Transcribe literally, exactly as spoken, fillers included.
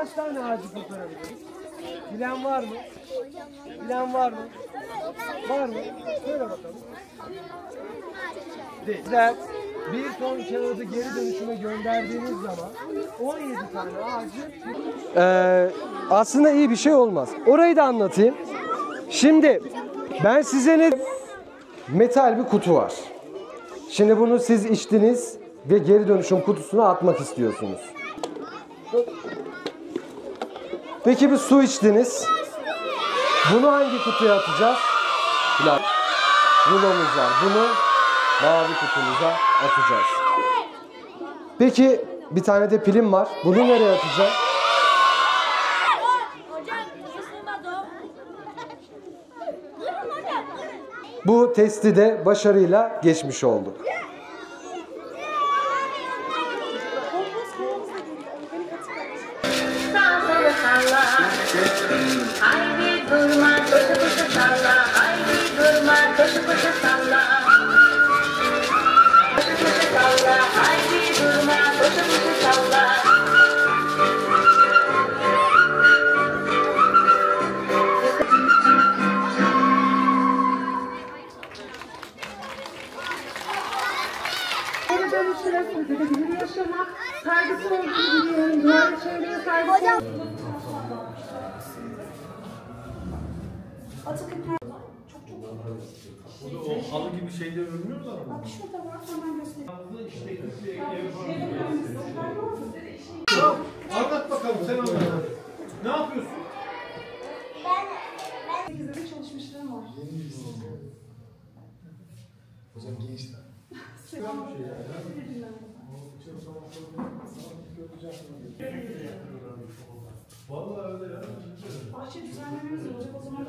Kaç tane ağacı kurtarabiliriz? Bilen var mı? Bilen var mı? Var mı? Söyle bakalım. Sizler bir ton kağıdı geri dönüşüme gönderdiğiniz zaman on yedi tane ağacı... Ee, aslında iyi bir şey olmaz. Orayı da anlatayım. Şimdi ben size ne... Metal bir kutu var. Şimdi bunu siz içtiniz ve geri dönüşüm kutusuna atmak istiyorsunuz. Peki bir su içtiniz. Bunu hangi kutuya atacağız? Rulomuz var. Bunu mavi kutumuza atacağız. Peki bir tane de pilim var. Bunu nereye atacağız? Bu testi de başarıyla geçmiş olduk. Haydi durma, koşu koşu salla. Haydi durma, koşu koşu salla. Koşu koşu salla. Haydi durma, koşu koşu salla. Geri dönüşüne sürdürülebilir yaşamak, kaygısı olduğunu biliyorum. Diğer çevreye kaygısı O halı gibi şeyler örmüyorlar mı? Bak şurada var, hemen göstereyim. İşte bir ev var. Anlat bakalım sen anlat. Ne yapıyorsun? sekizde de çalışmışlığım var. Hocam gençler. Vallahi öyle ya. Bahçe düzenlememiz olacak o zaman.